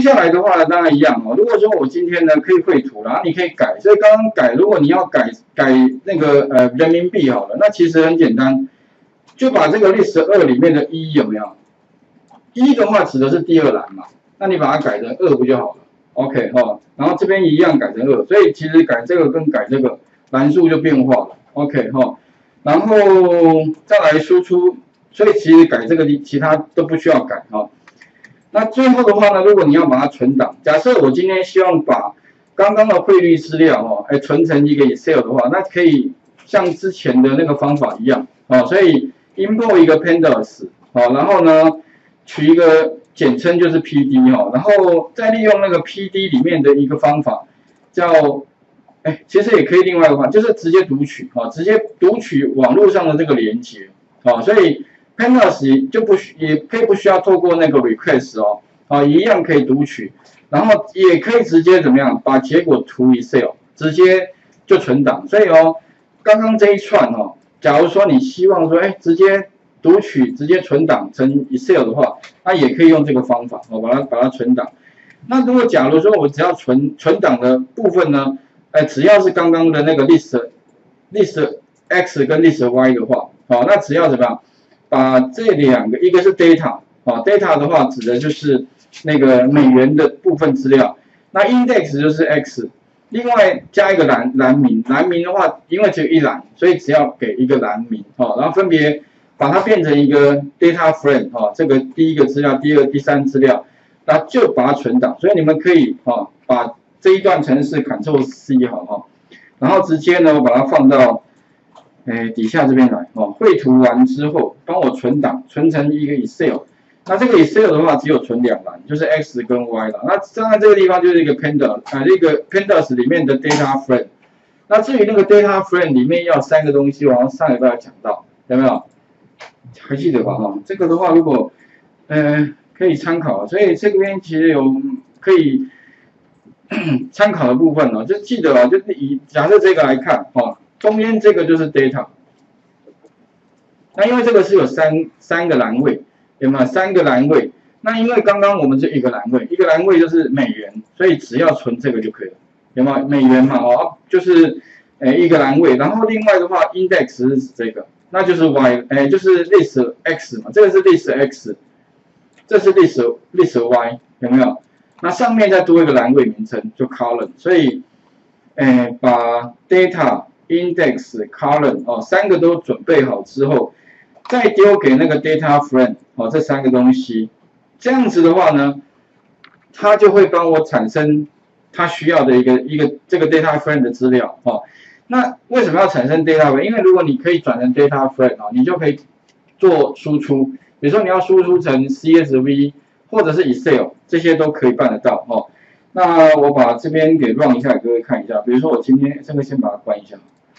下来的话呢，当然一样哦。如果说我今天呢可以绘图，然后你可以改，所以刚刚改，如果你要改那个人民币好了，那其实很简单，就把这个list2里面的1有没有？1的话指的是第2栏嘛，那你把它改成2不就好了 ？OK 哈，然后这边一样改成2，所以其实改这个跟改这个栏数就变化了 ，OK 哈，然后再来输出，所以其实改这个其他都不需要改哈。那最后的话呢，如果你要把它存档，假设我今天希望把刚刚的汇率资料存成一个 Excel 的话，那可以像之前的那个方法一样所以 import 一个 pandas 然后呢取一个简称就是 PD 然后再利用那个 PD 里面的一个方法叫其实也可以另外一个方法，就是直接读取直接读取网络上的这个连接所以 Pandas 就也可以不需要透过那个 request 一样可以读取，然后也可以直接怎么样把结果图 Excel 直接就存档，所以刚刚这一串假如说你希望说直接读取直接存档成 Excel 的话，那也可以用这个方法把它存档。那如果假如说我只要存档的部分呢，只要是刚刚的那个 list X 跟 list Y 的话，那只要怎么样？把这两个，一个是 data 的话指的就是那个美元的部分资料，那 index 就是 X， 另外加一个栏名的话，因为只有一栏，所以只要给一个栏名然后分别把它变成一个 data frame 这个第一个资料、第二、第三资料，那就把它存档。所以你们可以把这一段程式 Ctrl+C 然后直接呢把它放到底下这边来绘图完之后，帮我存档，存成一个 Excel。那这个 Excel 的话，只有存2栏，就是 X 跟 Y 了。那站在这个地方就是一个 Pandas 里面的 data frame。那至于那个 data frame 里面要3个东西，我好像上礼拜有讲到，有没有？还记得吧？这个的话，如果可以参考，所以这边其实有可以参考的部分就记得就是以假设这个来看中间这个就是 data， 那因为这个是有三个栏位，有没有3个栏位？那因为刚刚我们是一个栏位，一个栏位就是美元，所以只要存这个就可以了，有没有美元嘛？就是一个栏位，然后另外的话 index 是这个，那就是 Y， 就是 list X 嘛，这个是 list X， 这是 list Y， 有没有？那上面再多一个栏位名称就 column， 所以把 data、index、column 3个都准备好之后，再丢给那个 data frame 这3个东西，这样子的话呢，它就会帮我产生它需要的一个这个 data frame 的资料那为什么要产生 data frame？ 因为如果你可以转成 data frame 你就可以做输出，比如说你要输出成 CSV 或者是 Excel， 这些都可以办得到那我把这边给 run 一下，给各位看一下。比如说我今天这个先把它关一下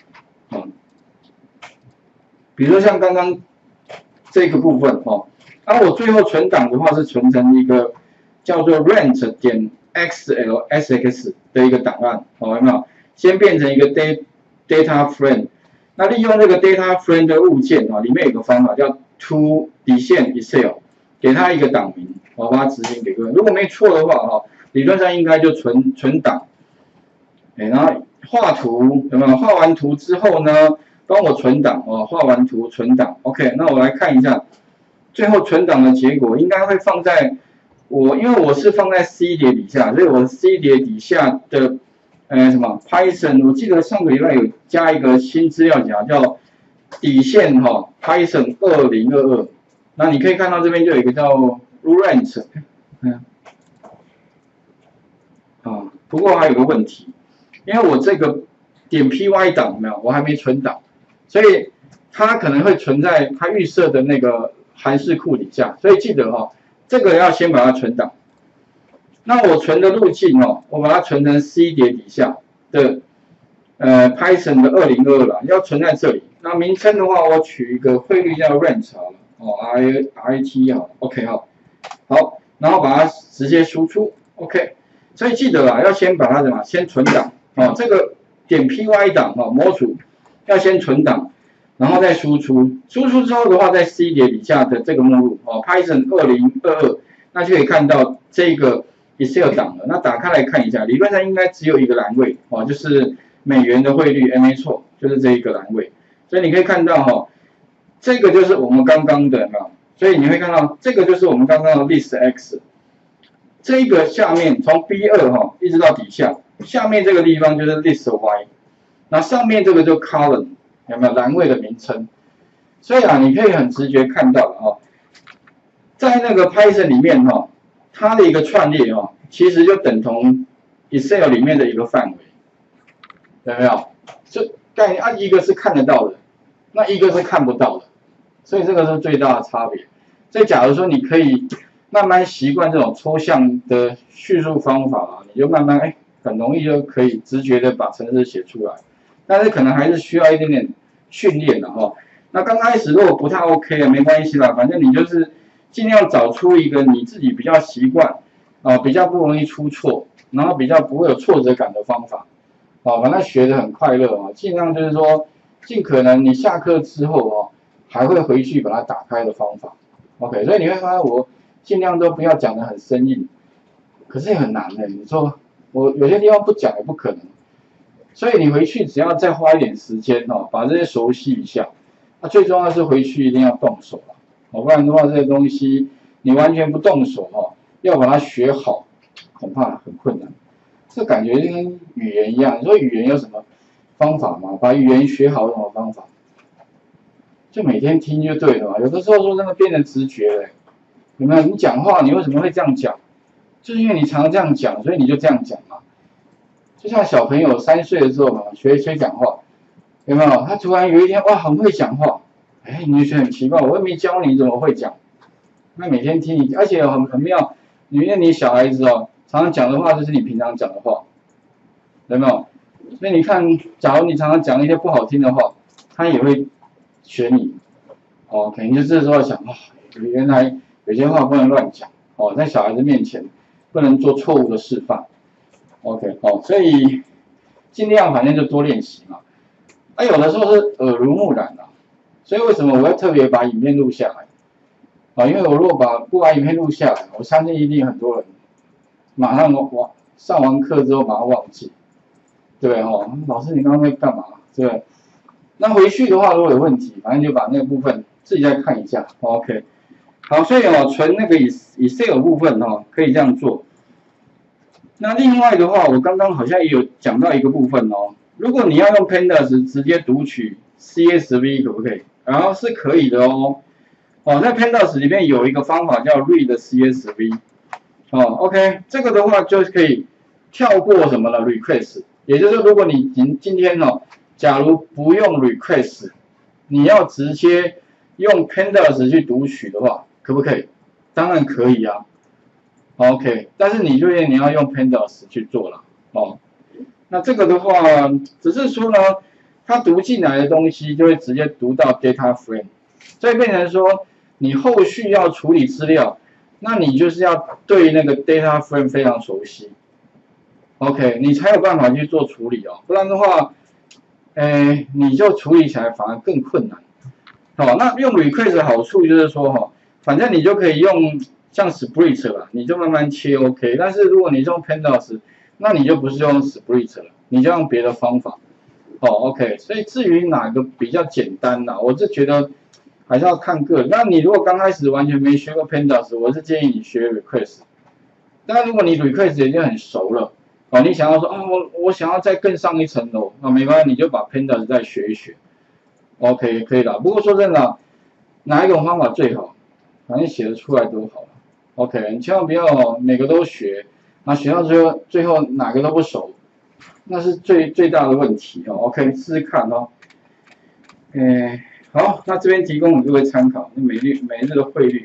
比如说像刚刚这个部分那我最后存档的话是存成一个叫做 rent 点 xlsx 的一个档案有没有？先变成一个 data frame， 那利用这个 data frame 的物件里面有个方法叫 to 底线 Excel， 给它一个档名，我把它执行给各位。如果没错的话理论上应该就存档，然后画图有没有？画完图之后呢，帮我存档画完图存档 ，OK， 那我来看一下，最后存档的结果应该会放在因为我是放在 C 碟底下，所以我 C 碟底下的什么 Python， 我记得上个礼拜有加一个新资料夹叫底线Python 2022，那你可以看到这边就有一个叫 rent， 不过还有个问题，因为我这个点 py 档没有，我还没存档，所以它可能会存在它预设的那个函式库底下，所以记得这个要先把它存档。那我存的路径我把它存成 C 碟底下的Python 的2022啦，要存在这里。那名称的话，我取一个汇率叫 rent 好了，RIT 好了 ，OK 好，然后把它直接输出 ，OK。所以记得要先把它先存档这个点 py 档模组要先存档，然后再输出。输出之后的话，在 C 碟底下的这个目录Python 2022，那就可以看到这个 Excel 档了。那打开来看一下，理论上应该只有一个栏位哦，就是美元的汇率，哎，没错，就是这一个栏位。所以你可以看到哈，这个就是我们刚刚的哈，所以你会看到这个就是我们刚刚的 list X， 这一个下面从 B2哈一直到底下，下面这个地方就是 list Y， 那上面这个就 column， 有没有栏位的名称？所以啊，你可以很直觉看到哦，在那个 Python 里面哈，它的一个串列哈，其实就等同 Excel 里面的一个范围，有没有？就概念啊，一个是看得到的，那一个是看不到的，所以这个是最大的差别。所以假如说你可以慢慢习惯这种抽象的叙述方法啊，你就慢慢很容易就可以直觉的把程式写出来，但是可能还是需要一点点训练的哈。那刚开始如果不太 OK 啊，没关系啦，反正你就是尽量找出一个你自己比较习惯啊，比较不容易出错，然后比较不会有挫折感的方法，啊，反正学得很快乐啊，尽量就是说尽可能你下课之后哦，还会回去把它打开的方法 ，OK， 所以你会发现我尽量都不要讲得很生硬，可是也很难的，你说我有些地方不讲也不可能，所以你回去只要再花一点时间哦，把这些熟悉一下。那最重要是回去一定要动手啊，不然的话这些东西你完全不动手哈，要把它学好，恐怕很困难。这感觉就跟语言一样，你说语言有什么方法吗？把语言学好有什么方法？就每天听就对了嘛。有的时候说真的变成直觉了，有没有？你讲话你为什么会这样讲？就是因为你常常这样讲，所以你就这样讲嘛。就像小朋友3岁的时候嘛，学讲话。有没有？他突然有一天哇，很会讲话，你就觉得很奇怪，我又没教你怎么会讲。那每天听你，而且很妙，因为你小孩子哦，常常讲的话就是你平常讲的话，有没有？所以你看，假如你常常讲一些不好听的话，他也会学你。哦，可能就这时候想啊，原来有些话不能乱讲哦，在小孩子面前不能做错误的示范。OK， 哦，所以尽量反正就多练习嘛。有的时候是耳濡目染啊，所以为什么我要特别把影片录下来？啊，因为我如果不把影片录下来，我相信一定很多人马上上完课之后马上忘记，对不对？哦，老师你刚刚在干嘛？对不对？那回去的话如果有问题，反正就把那个部分自己再看一下。OK， 好，所以存那个Excel 部分可以这样做。那另外的话，我刚刚好像也有讲到一个部分哦。如果你要用 Pandas 直接读取 CSV 可不可以？然后是可以的哦。在 Pandas 里面有一个方法叫 Read CSV。OK， 这个的话就可以跳过什么呢 ？Request， 也就是说，如果你今天假如不用 Request， 你要直接用 Pandas 去读取的话，可不可以？当然可以啊。OK， 但是你要用 Pandas 去做了哦。那这个的话，只是说呢，它读进来的东西就会直接读到 data frame， 所以变成说你后续要处理资料，那你就是要对那个 data frame 非常熟悉 ，OK， 你才有办法去做处理哦，不然的话，你就处理起来反而更困难。好，那用 request 的好处就是说反正你就可以用像 split 啦，你就慢慢切 OK， 但是如果你用 pandas，那你就不是用 split 了，你就用别的方法。OK， 所以至于哪个比较简单啦，我是觉得还是要看个人。那你如果刚开始完全没学过 Pandas， 我是建议你学 Request。但如果你 Request 已经很熟了，你想要说我想要再更上一层楼，没关系，你就把 Pandas 再学一学。OK， 可以啦。不过说真的，哪一种方法最好？反正写得出来都好了。OK， 你千万不要每个都学。那学到最后哪个都不熟，那是最大的问题哦。OK， 试试看哦。好，那这边提供给各位参考，每日的汇率。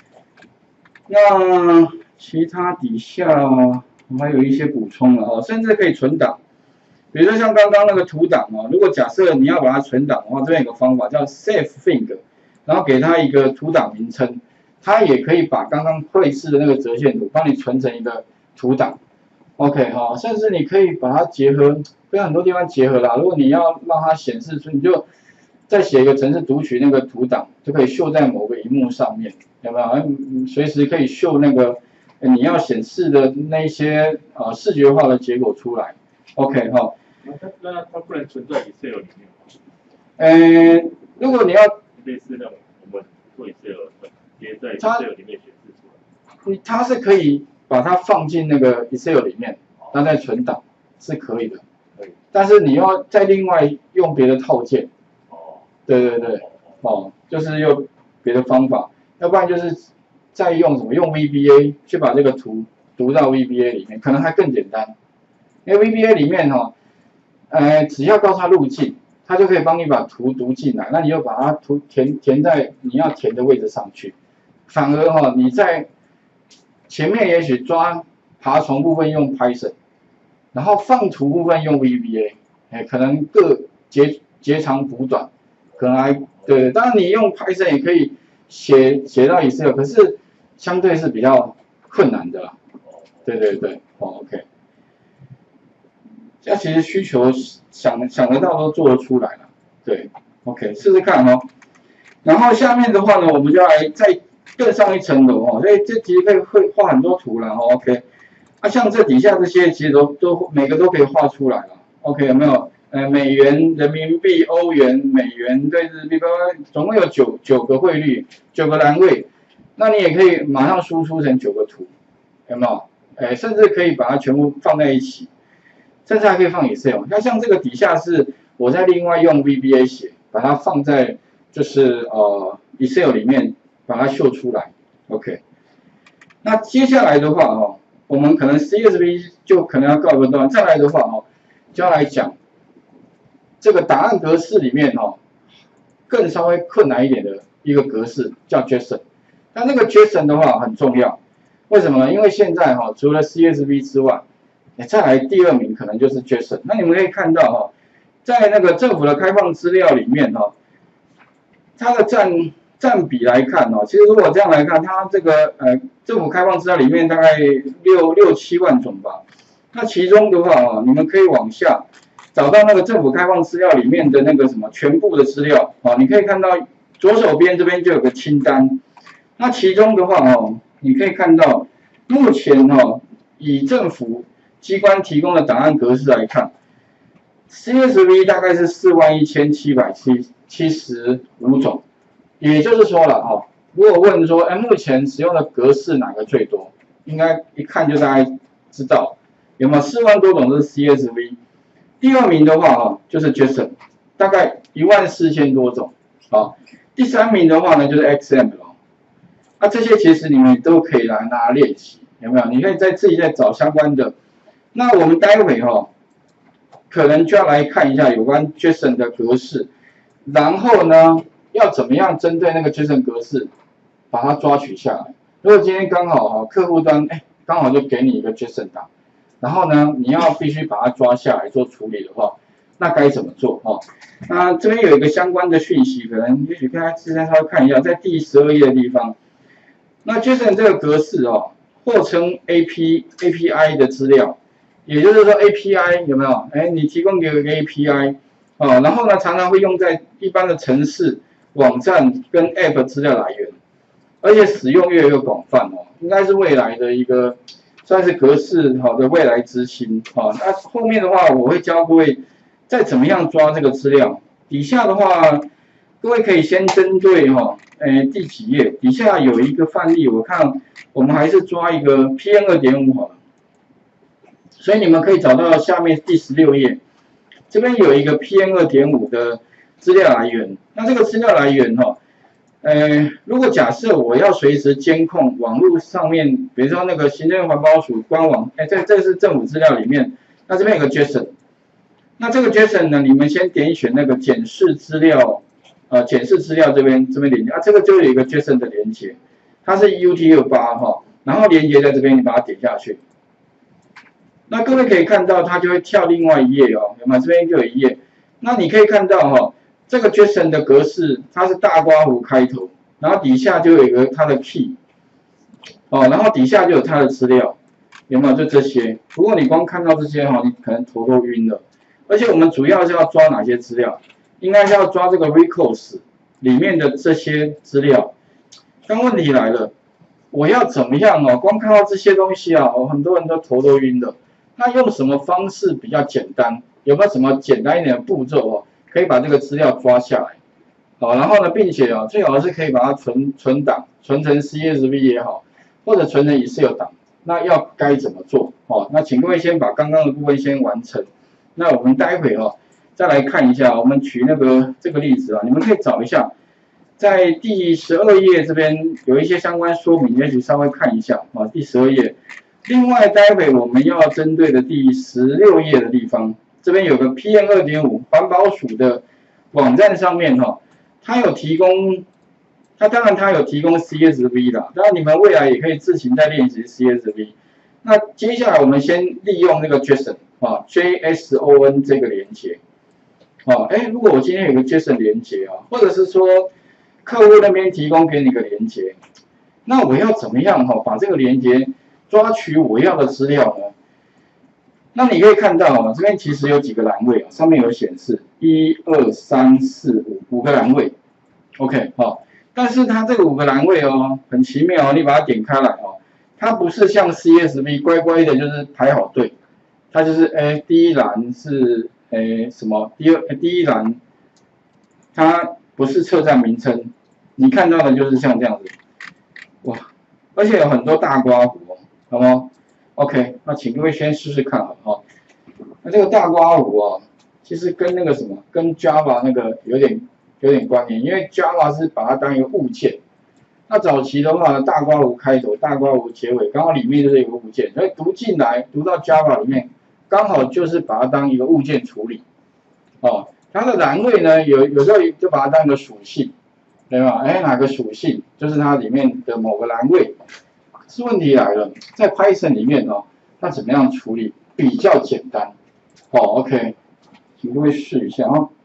那其他底下我还有一些补充了甚至可以存档。比如说像刚刚那个图档如果假设你要把它存档的话，这边有个方法叫 save thing， 然后给它一个图档名称，它也可以把刚刚绘制的那个折线图帮你存成一个图档 ，OK 甚至你可以把它结合，跟很多地方结合啦。如果你要让它显示出，你就再写一个程式读取那个图档，就可以秀在某个荧幕上面，有没有？随时可以秀那个你要显示的那些视觉化的结果出来。OK 哈。 那它不能存在 Excel 里面吗？ 如果你要类似那种我们做 Excel 直接在 Excel 里面显示出来， 它是可以把它放进那个 Excel 里面，然后再存档是可以的。 可以。 但是你要再另外用别的套件。对，就是用别的方法，要不然就是再用什么用 VBA 去把这个图读到 VBA 里面，可能还更简单。因为 VBA 里面只要告诉它路径，它就可以帮你把图读进来，那你就把它填在你要填的位置上去。反而你在前面也许抓爬虫部分用 Python， 然后放图部分用 VBA， 可能各截长补短。可能还对，当然你用 Python 也可以写到 Excel， 可是相对是比较困难的啦。对，OK。这其实需求想得到都做得出来了，对 ，OK， 试试看哦。然后下面的话呢，我们就来再更上一层楼哦，所以这其实会画很多图了哦 ，OK。像这底下这些其实都每个都可以画出来了 ，OK， 有没有？美元、人民币、欧元、美元对日币，总共有九个汇率，9个栏位，那你也可以马上输出成9个图，有没有？甚至可以把它全部放在一起，甚至还可以放 Excel。那像这个底下是我在另外用 VBA 写，把它放在就是Excel 里面把它秀出来 ，OK。那接下来的话我们可能 CSV 就可能要告一个段，再来的话就要来讲。这个档案格式里面更稍微困难一点的一个格式叫 JSON， 那这个 JSON 的话很重要，为什么呢？因为现在除了 CSV 之外，再来第2名可能就是 JSON。那你们可以看到在那个政府的开放资料里面它的占比来看其实如果这样来看，它这个政府开放资料里面大概6、7万种吧。那其中的话你们可以往下。找到那个政府开放资料里面的那个什么全部的资料你可以看到左手边这边就有个清单。那其中的话你可以看到目前以政府机关提供的档案格式来看 ，CSV 大概是41775种，也就是说了如果问说目前使用的格式哪个最多，应该一看就大概知道有没有4万多种是 CSV。第2名的话就是 JSON， 大概14000多种第3名的话呢就是 XML。这些其实你们都可以来拿来练习，有没有？你可以自己再找相关的。那我们待会可能就要来看一下有关 JSON 的格式，然后呢要怎么样针对那个 JSON 格式把它抓取下来。如果今天刚好客户端刚好就给你一个 JSON 档。然后呢，你要必须把它抓下来做处理的话，那该怎么做那这边有一个相关的讯息，可能也许大家稍微看一下，在第12页的地方。那 JSON 这个格式或称 API 的资料，也就是说 API 有没有？你提供给我一个 API 然后呢，常常会用在一般的程式、网站跟 App 资料来源，而且使用越来越广泛应该是未来的一个。算是格式的未来之星那后面的话我会教各位再怎么样抓这个资料。底下的话，各位可以先针对第几页，底下有一个范例，我看我们还是抓一个 PM 2.5好了。所以你们可以找到下面第16页，这边有一个 PM 2.5的资料来源。那这个资料来源如果假设我要随时监控网络上面，比如说那个行政院环保署官网，这是政府资料里面，那这边有个 JSON， 那这个 JSON 呢，你们先点选那个检视资料，检视资料这边连接这个就有一个 JSON 的连接，它是 UTF-8然后连接在这边，你把它点下去，那各位可以看到它就会跳另外一页有没有？这边就有一页，那你可以看到这个 JSON 的格式，它是大括弧开头，然后底下就有一个它的 key， 然后底下就有它的资料，有没有？就这些。如果你光看到这些你可能头都晕了。而且我们主要是要抓哪些资料？应该是要抓这个 records 里面的这些资料。但问题来了， 我要怎么样哦？光看到这些东西啊，很多人都头都晕了。那用什么方式比较简单？有没有什么简单一点的步骤哦，可以把这个资料抓下来？好，然后呢，并且啊，最好是可以把它存档，存成 CSV 也好，或者存成 Excel 档。那要该怎么做？哦，那请各位先把刚刚的部分先完成。那我们待会哦，再来看一下，我们举这个例子啊，你们可以找一下，在第12页这边有一些相关说明，也许稍微看一下啊，第12页。另外，待会我们要针对的第16页的地方，这边有个 PM 2.5环保署的网站上面哈，它有提供，当然它有提供 CSV 啦，当然你们未来也可以自行再练习 CSV。那接下来我们先利用那个 JSON 啊 ，JSON 这个连接，哦，如果我今天有个 JSON 连接啊，或者是说客户那边提供给你个连接，那我要怎么样哈，把这个连接抓取我要的资料呢？那你可以看到啊，这边其实有几个栏位啊，上面有显示1、2、3、4、5个栏位 ，OK 好，但是它这个5个栏位哦，很奇妙哦，你把它点开来哦，它不是像 CSV 乖乖的，就是排好队，它就是第一栏是什么，第一栏它不是车站名称，你看到的就是像这样子，哇，而且有很多大刮胡哦，好吗 ？OK， 那请各位先试试看好不好？那这个大刮胡啊，其实跟那个什么，跟 Java 那个有点关联，因为 Java 是把它当一个物件。那早期的话呢，大刮胡开头，大刮胡结尾，刚好里面就是一个物件，所以读进来，读到 Java 里面，刚好就是把它当一个物件处理。哦，它的栏位呢，有时候就把它当一个属性，对吧？哪个属性就是它里面的某个栏位。可是问题来了，在 Python 里面哦，它怎么样处理比较简单？哦 ，OK， 请各位试一下啊、哦。